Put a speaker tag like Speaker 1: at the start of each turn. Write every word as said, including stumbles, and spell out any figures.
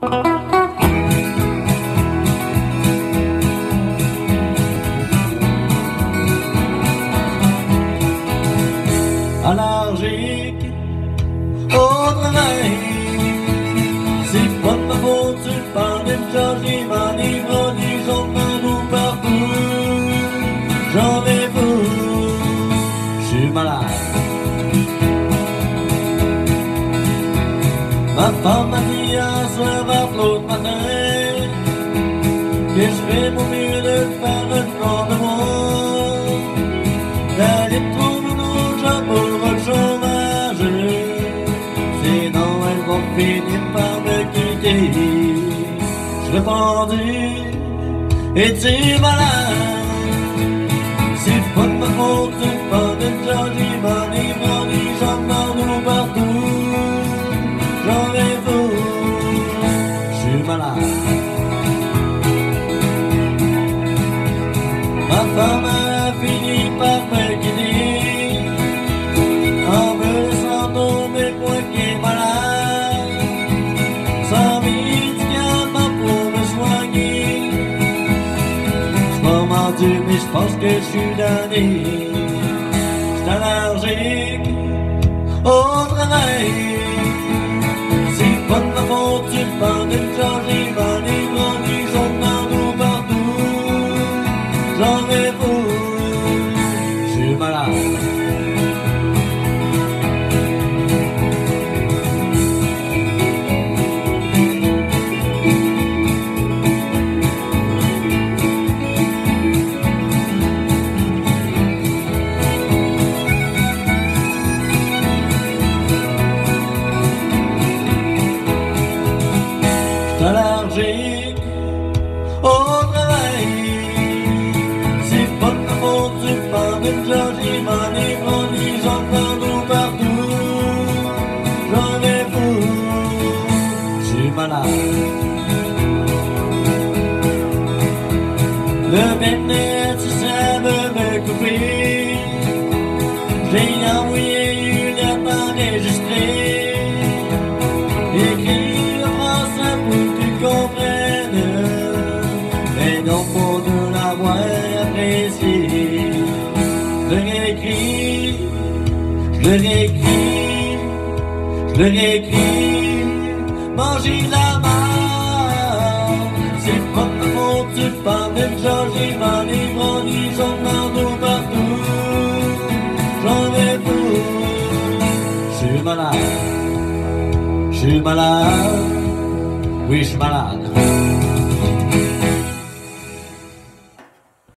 Speaker 1: Allergique au travail, c'est pas de ma faute, tu parles de Georgie, m'enivre du journal ou partout, j'en ai fou, j'suis malade. Ma femme m'a dit un soir vers l'autre matin que je fais mon mieux de faire le nom de moi, d'aller trouver un autre job pour le chômage, sinon elles vont finir par me quitter. Je répondis, es-tu malade? C'est pas de ma faute, c'est pas de Georgie, m'enivre du journal ou partout, j'en ai fou, j'suis malade. Ma femme a fini par me quitter en me laissant tomber moi qui est malade, sans médicaments pour me soigner. J'm'en mentu mais j'pense que j'suis damné. J'suis allergique au travail, c'est pas de ma faute, tu parles de Georgie, m'enivre du journal ou partout, j'en ai fou, j'suis malade. Allergique au travail, c'est pas de ma faute, tu parles de Georgie, m'enivre du journal ou partout, j'en ai fou, j'suis malade. Le bénet, si ça veut me couper, j'ai envoyé une lettre enregistrée, écrit mais non pour de l'avoir apprécié. Je le réécris, je le réécris, je le réécris, manger la mort. C'est pas ma faute, tu parles de Georgie, m'enivre du journal ou partout, j'en ai fou, j'suis malade, j'suis malade. Oui, je suis malade.